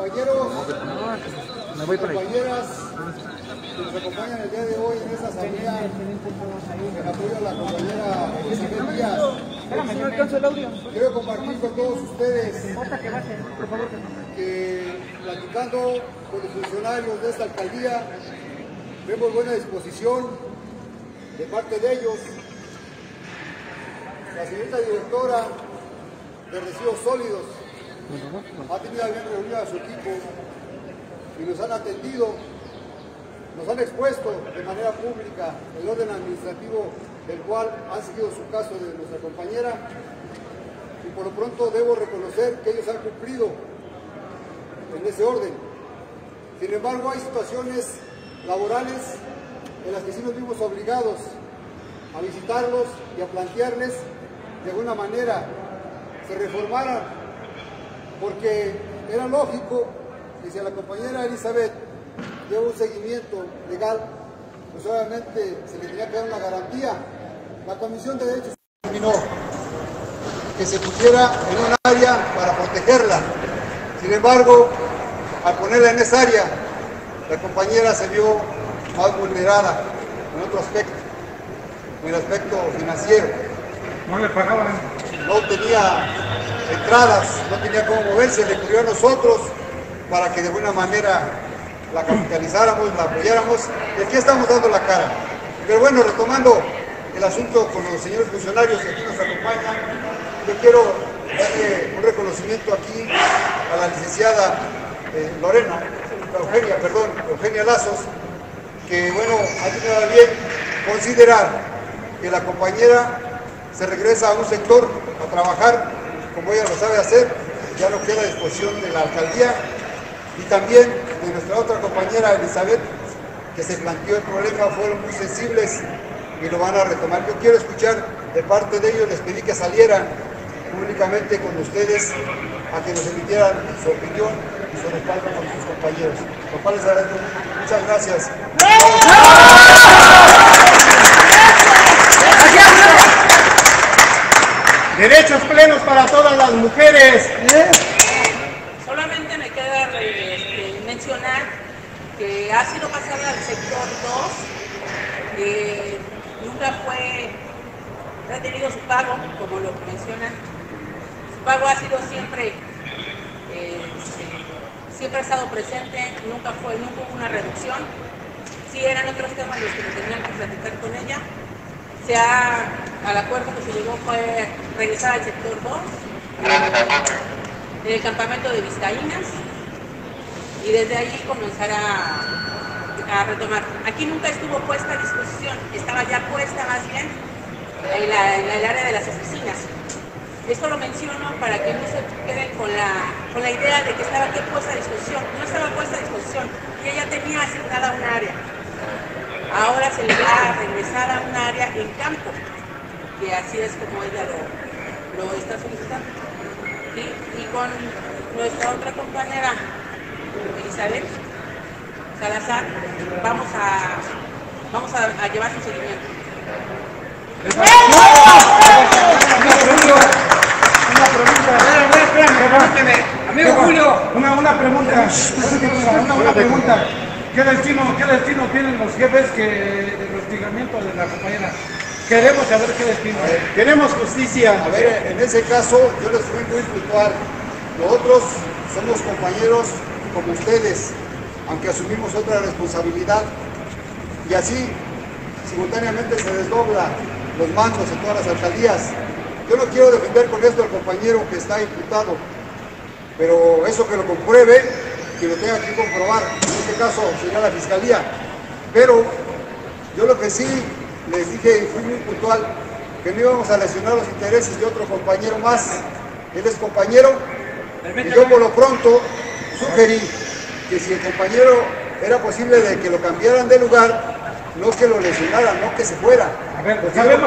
Compañeros, compañeras que nos acompañan el día de hoy en esta asamblea en apoyo a la compañera Isabel Díaz. Quiero compartir con todos ustedes que platicando con los funcionarios de esta alcaldía vemos buena disposición de parte de ellos. La señorita directora de Residuos Sólidos ha tenido bien reunida a su equipo y nos han atendido, nos han expuesto de manera pública el orden administrativo del cual han seguido su caso de nuestra compañera, y por lo pronto debo reconocer que ellos han cumplido en ese orden. Sin embargo, hay situaciones laborales en las que sí nos vimos obligados a visitarlos y a plantearles de alguna manera se reformaran, porque era lógico que si a la compañera Elizabeth lleva un seguimiento legal, pues obviamente se le tenía que dar una garantía. La Comisión de Derechos determinó que se pusiera en un área para protegerla. Sin embargo, al ponerla en esa área, la compañera se vio más vulnerada en otro aspecto, en el aspecto financiero. No le pagaban. No tenía entradas, no tenía cómo moverse, le ocurrió a nosotros para que de alguna manera la capitalizáramos, la apoyáramos, y aquí estamos dando la cara. Pero bueno, retomando el asunto con los señores funcionarios que aquí nos acompañan, yo quiero darle un reconocimiento aquí a la licenciada Eugenia Lazos, que bueno, ha tenido a bien considerar que la compañera se regresa a un sector a trabajar como ella lo sabe hacer, ya no queda a disposición de la alcaldía, y también de nuestra otra compañera Elizabeth, que se planteó el problema, fueron muy sensibles y lo van a retomar. Yo quiero escuchar de parte de ellos, les pedí que salieran públicamente con ustedes a que nos emitieran su opinión y su respaldo con sus compañeros. Lo cual les agradezco. Muchas gracias. Derechos plenos para todas las mujeres. Solamente me queda mencionar que ha sido pasada al sector 2, que nunca ha tenido su pago, como lo mencionan. Su pago ha sido siempre ha estado presente, nunca hubo una reducción. Sí eran otros temas los que tenían que platicar con ella. Al acuerdo que se llegó fue regresar al sector 2, en el campamento de Vizcaínas, y desde allí comenzar a retomar. Aquí nunca estuvo puesta a disposición, estaba ya puesta más bien en el área de las oficinas. Esto lo menciono para que no se queden con la idea de que estaba aquí puesta a disposición. No estaba puesta a disposición, que ella tenía asignada un área. Ahora se le va a regresar a un área en campo, que así es como ella lo está solicitando. Y con nuestra otra compañera, Elizabeth Salazar, vamos a llevar su seguimiento. Amigo Julio, una pregunta. ¿Qué destino tienen los jefes del hostigamiento de la compañera? Queremos saber qué destino. Queremos justicia. A ver, en ese caso yo les fui muy puntual. Nosotros somos compañeros como ustedes, aunque asumimos otra responsabilidad, y así simultáneamente se desdobla los mandos en todas las alcaldías. Yo no quiero defender con esto al compañero que está imputado, pero eso que lo compruebe, que lo tenga que comprobar, en este caso sería la Fiscalía. Pero yo lo que sí les dije, y fui muy puntual, que no íbamos a lesionar los intereses de otro compañero más. Él es compañero, y yo por lo pronto sugerí que si el compañero era posible de que lo cambiaran de lugar, no que lo lesionaran, no que se fuera. A ver,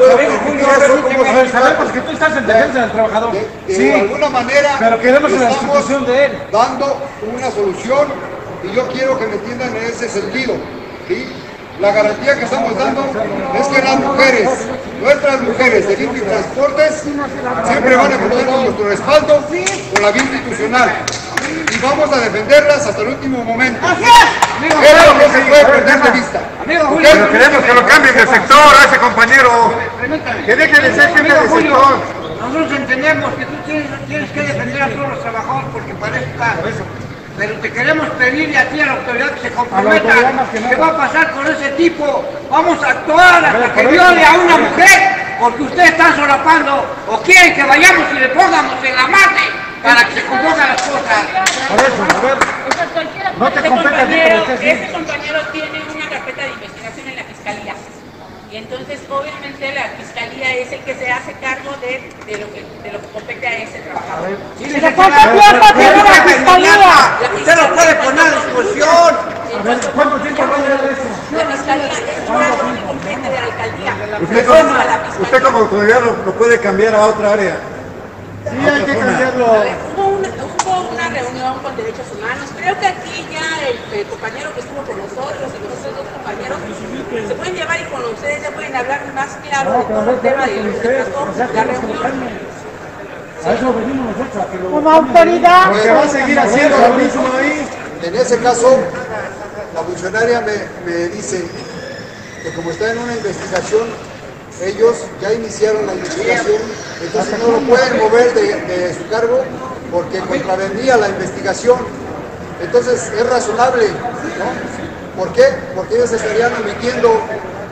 sabemos que tú estás en defensa del trabajador. De alguna manera, pero queremos la institución de él. Dando una solución, y yo quiero que me entiendan en ese sentido, ¿sí? La garantía que estamos dando es que las mujeres, nuestras mujeres de Limpio y Transportes, siempre van a contar con nuestro respaldo, con la vía institucional. Y vamos a defenderlas hasta el último momento. ¡Así es! Eso no se puede perder de vista. Pero queremos que lo cambien de sector a ese compañero. Que deje de ser jefe de sector. Nosotros entendemos que tú tienes que defender a todos los trabajadores porque para eso está. Pero te queremos pedirle a ti, a la autoridad, que se comprometa. ¿Qué va a pasar con ese tipo? Vamos a actuar hasta que viole a una mujer, porque ustedes están solapando o quieren que vayamos y le pongamos en la mate para que se compongan las cosas. Por eso, a ver. No te compete a ti, pero usted sí. Este compañero tiene una carpeta de investigación en la fiscalía. Y entonces, obviamente, la fiscalía es el que se hace cargo de lo que compete a ese trabajador. ¡Pero cuánto tiempo tiene la fiscalía! ¡Usted lo puede poner a disposición! ¿Cuánto tiempo va a durar eso? La fiscalía es un cargo que compete de la alcaldía. Usted como autoridad lo puede cambiar a otra área. Sí, hay que cambiarlo. Hubo una reunión con derechos humanos. Creo que aquí ya el compañero que estuvo con nosotros y los otros dos compañeros se pueden llevar y con ustedes ya pueden hablar más claro de todo el tema de lo que trató la reunión. A eso venimos nosotros, a que lo... Como autoridad. Porque va a seguir haciendo lo mismo ahí. En ese caso, la funcionaria me dice que como está en una investigación, ellos ya iniciaron la investigación, entonces no lo pueden mover de su cargo porque contravendría la investigación. Entonces es razonable, ¿no? ¿Por qué? Porque ellos estarían omitiendo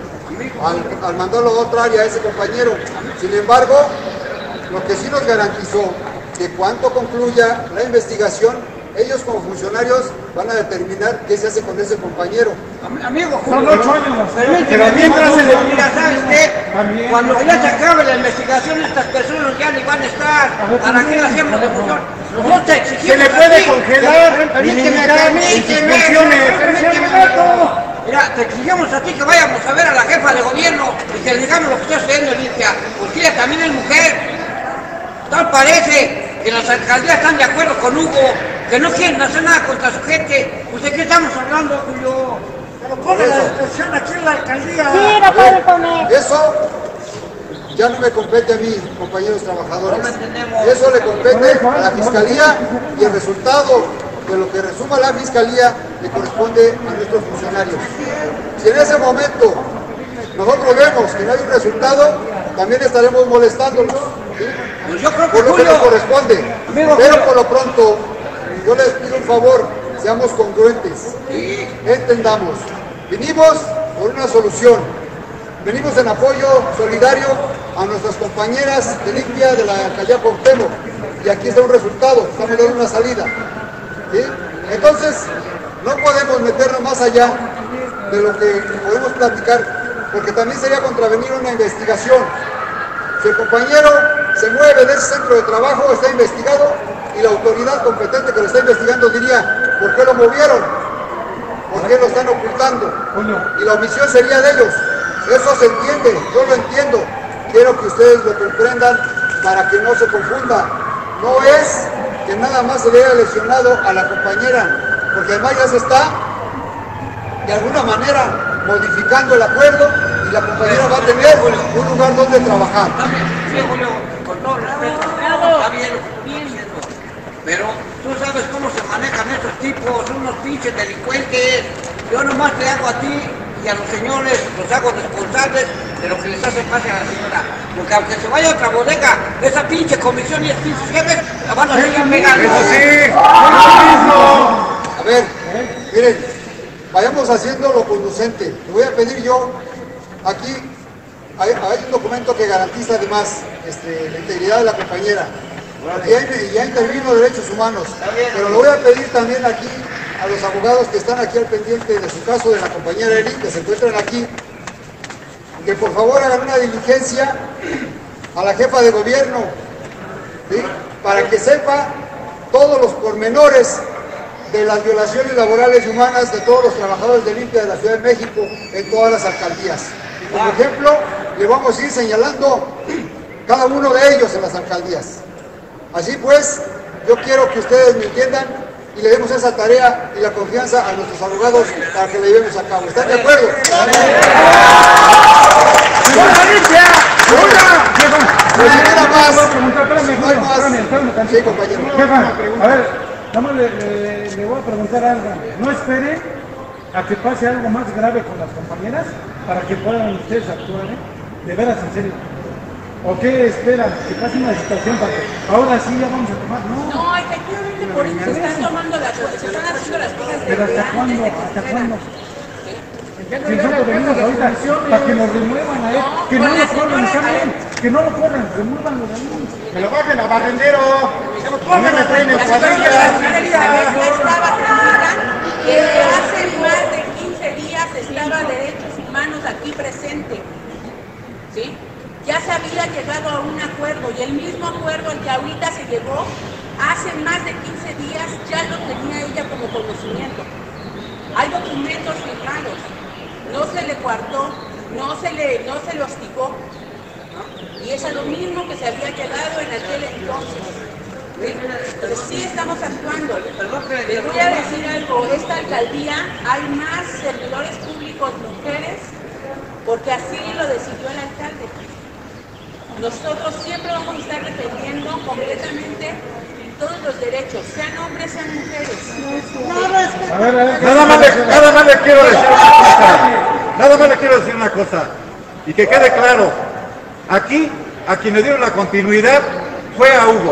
al mandarlo a otra área a ese compañero. Sin embargo, lo que sí nos garantizó que cuando concluya la investigación, ellos como funcionarios van a determinar qué se hace con ese compañero. Amigo Son Julio, 8 años. permíteme, mientras se le mira, ¿sabes qué? Cuando ya se acabe la investigación, estas personas ya ni van a estar. ¿Para qué la hacemos de función? Nosotros te exigimos. Se le puede a ti. congelar, Permíteme. Mira, te exigimos a ti que vayamos a ver a la jefa de gobierno y que le digamos lo que está sucediendo en Limpia, porque ella también es mujer. Tal parece que las alcaldías están de acuerdo con Hugo, que no quieren hacer nada contra su gente. Pues ¿de qué estamos hablando, Julio? Pero pone la expresión aquí en la alcaldía. Sí, lo puede poner. Eso ya no me compete a mí, compañeros trabajadores. No lo entendemos. Eso le compete a la fiscalía y el resultado de lo que resuma la fiscalía le corresponde a nuestros funcionarios. Si en ese momento nosotros vemos que no hay un resultado, también estaremos molestándolos, ¿sí? Pues yo creo que Por lo que Julio, nos corresponde. Amigo Pero Julio. por lo pronto, yo les pido un favor, seamos congruentes, entendamos. Vinimos por una solución, venimos en apoyo solidario a nuestras compañeras de Limpia de la alcaldía Cuauhtémoc, y aquí está un resultado, estamos dando una salida, ¿sí? Entonces, no podemos meternos más allá de lo que podemos platicar, porque también sería contravenir una investigación. Si el compañero se mueve de ese centro de trabajo, está investigado, y la autoridad competente que lo está investigando diría, ¿por qué lo movieron? ¿Por qué lo están ocultando? Y la omisión sería de ellos. Eso se entiende, yo lo entiendo. Quiero que ustedes lo comprendan para que no se confunda. No es que nada más se le haya lesionado a la compañera, porque además ya se está, de alguna manera, modificando el acuerdo y la compañera va a tener un lugar donde trabajar. sí, Julio, con todo respeto, está bien lo que tú estás diciendo, pero tú sabes cómo se manejan estos tipos, son unos pinches delincuentes. Yo nomás te hago a ti y a los señores, los hago responsables de lo que les hace pase a la señora. Porque aunque se vaya a otra bodega, esa pinche comisión y esos pinches jefes la van a seguir pegando. Eso sí, A ver, miren, vayamos haciendo lo conducente. Le voy a pedir yo, aquí hay un documento que garantiza además la integridad de la compañera. Ya intervino derechos humanos, pero le voy a pedir también aquí a los abogados que están aquí al pendiente de su caso de la compañera Eli, que se encuentran aquí, que por favor hagan una diligencia a la jefa de gobierno, ¿sí? Para que sepa todos los pormenores de las violaciones laborales y humanas de todos los trabajadores de Limpia de la Ciudad de México en todas las alcaldías. Y como ejemplo, le vamos a ir señalando cada uno de ellos en las alcaldías. Así pues, yo quiero que ustedes me entiendan y le demos esa tarea y la confianza a nuestros abogados para que la llevemos a cabo. ¿Están de acuerdo? No hay más. Sí, compañero. Jefa, a ver, Nada más le voy a preguntar algo. No espere a que pase algo más grave con las compañeras para que puedan ustedes actuar, ¿eh? De veras, en serio. ¿O qué esperan? Que pase una situación para que ahora sí ya vamos a tomar. No, efectivamente, por eso se están tomando se están haciendo las cosas. Pero ¿hasta cuándo? ¿Hasta cuándo? Si nosotros venimos ahorita para que nos remuevan a él, que no lo corran, está bien, que no lo corran, remuévanlo de ahí. Que lo bajen a barrendero, que lo pongan a traer en cuadrillas. Estaba tranquila, que hace más de 15 días estaba Derechos Humanos aquí presente, ¿sí? Ya se había llegado a un acuerdo y el mismo acuerdo al que ahorita se llegó, hace más de 15 días ya lo tenía ella como conocimiento. Hay documentos firmados. No se le coartó, no se le hostigó, ¿no? Y es a lo mismo que se había llegado en aquel entonces. ¿Sí? Pero sí estamos actuando. Les voy a decir algo, esta alcaldía hay más servidores públicos mujeres porque así lo decidió el alcalde. Nosotros siempre vamos a estar defendiendo completamente todos los derechos, sean hombres, sean mujeres. Nada más le quiero decir una cosa. Nada más le quiero decir una cosa. Y que quede claro. Aquí, a quien le dieron la continuidad fue a Hugo.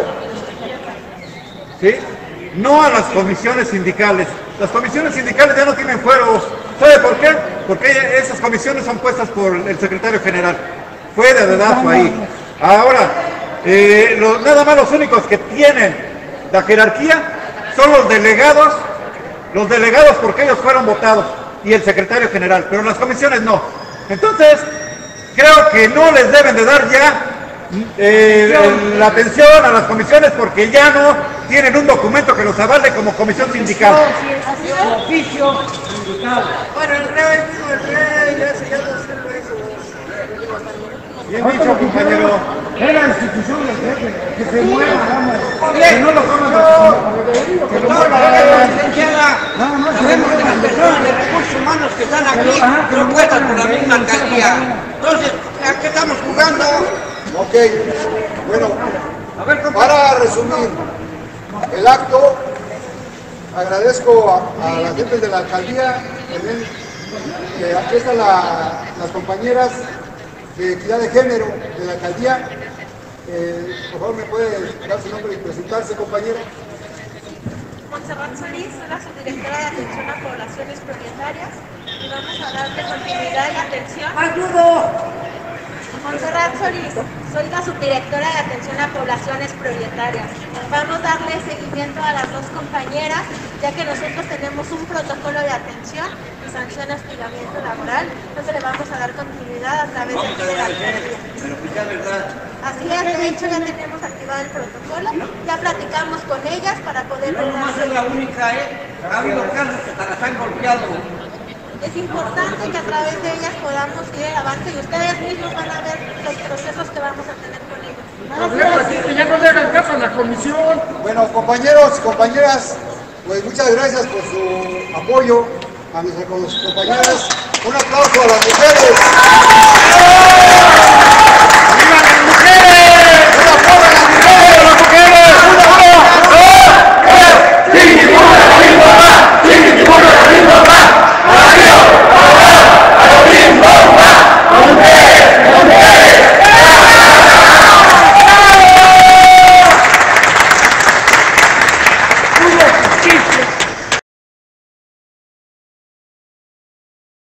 ¿Sí? No a las comisiones sindicales. Las comisiones sindicales ya no tienen fueros. ¿Sabe por qué? Porque esas comisiones son puestas por el secretario general. Fue de dedazo ahí. Ahora, nada más los únicos que tienen la jerarquía son los delegados porque ellos fueron votados y el secretario general, pero las comisiones no. Entonces, creo que no les deben de dar ya la atención a las comisiones porque ya no tienen un documento que los avale como comisión sindical. Oficio sindical. Bueno, el rey, ya se llama eso. Bien dicho, compañero. Es la institución del jefe, que se mueva, que no lo coman, que lo mueva. Licenciada, sabemos que las personas de recursos humanos que están aquí son puestas por la misma alcaldía. Entonces, ¿a qué estamos jugando? Ok, bueno, para resumir el acto, agradezco a la gente de la alcaldía, también, aquí están las compañeras de equidad de género de la alcaldía. Por favor, ¿me puede dar su nombre y presentarse, compañera? Montserrat Solís, soy la subdirectora de atención a poblaciones prioritarias y vamos a darle continuidad y atención. Montserrat Solís, soy la subdirectora de atención a poblaciones prioritarias. Vamos a darle seguimiento a las dos compañeras, ya que nosotros tenemos un protocolo de atención y sanción a hostigamiento laboral, entonces le vamos a dar continuidad a través de la alcaldía. Así es, de hecho ya tenemos activado el protocolo, ya platicamos con ellas para poder... No nomás es la única, ha habido casos que hasta las han golpeado. Es importante que a través de ellas podamos ir el avance y ustedes mismos van a ver los procesos que vamos a tener con ellos. Ya no le hagan caso a la comisión. Bueno, compañeros y compañeras, pues muchas gracias por su apoyo a nuestras compañeras. Un aplauso a las mujeres.